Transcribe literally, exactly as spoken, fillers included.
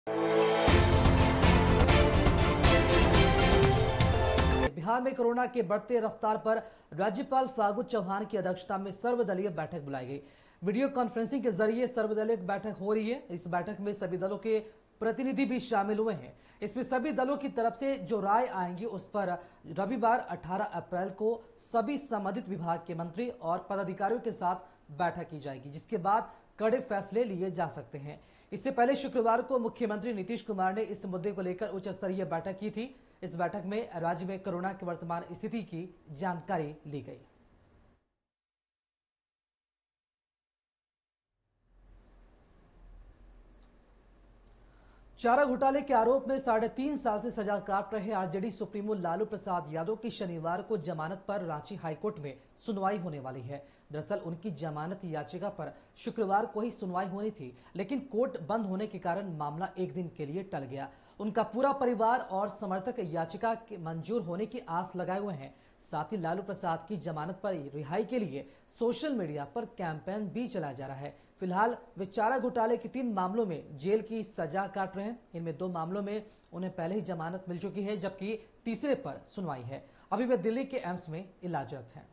बिहार में कोरोना के बढ़ते रफ्तार पर राज्यपाल फागू चौहान की अध्यक्षता में सर्वदलीय बैठक बुलाई गई। वीडियो कॉन्फ्रेंसिंग के जरिए सर्वदलीय बैठक हो रही है। इस बैठक में सभी दलों के प्रतिनिधि भी शामिल हुए हैं। इसमें सभी दलों की तरफ से जो राय आएंगी उस पर रविवार अठारह अप्रैल को सभी संबंधित विभाग के मंत्री और पदाधिकारियों के साथ बैठक की जाएगी, जिसके बाद कड़े फैसले लिए जा सकते हैं। इससे पहले शुक्रवार को मुख्यमंत्री नीतीश कुमार ने इस मुद्दे को लेकर उच्च स्तरीय बैठक की थी। इस बैठक में राज्य में कोरोना की वर्तमान स्थिति की जानकारी ली गई। चारा घोटाले के आरोप में साढ़े तीन साल से सजा काट रहे आरजेडी सुप्रीमो लालू प्रसाद यादव की शनिवार को जमानत पर रांची हाईकोर्ट में सुनवाई होने वाली है। दरअसल उनकी जमानत याचिका पर शुक्रवार को ही सुनवाई होनी थी, लेकिन कोर्ट बंद होने के कारण मामला एक दिन के लिए टल गया। उनका पूरा परिवार और समर्थक याचिका के मंजूर होने की आस लगाए हुए हैं। साथ ही लालू प्रसाद की जमानत पर रिहाई के लिए सोशल मीडिया पर कैंपेन भी चलाया जा रहा है। फिलहाल वे चारा घोटाले के तीन मामलों में जेल की सजा काट रहे हैं। इनमें दो मामलों में उन्हें पहले ही जमानत मिल चुकी है, जबकि तीसरे पर सुनवाई है। अभी वे दिल्ली के एम्स में इलाजरत हैं।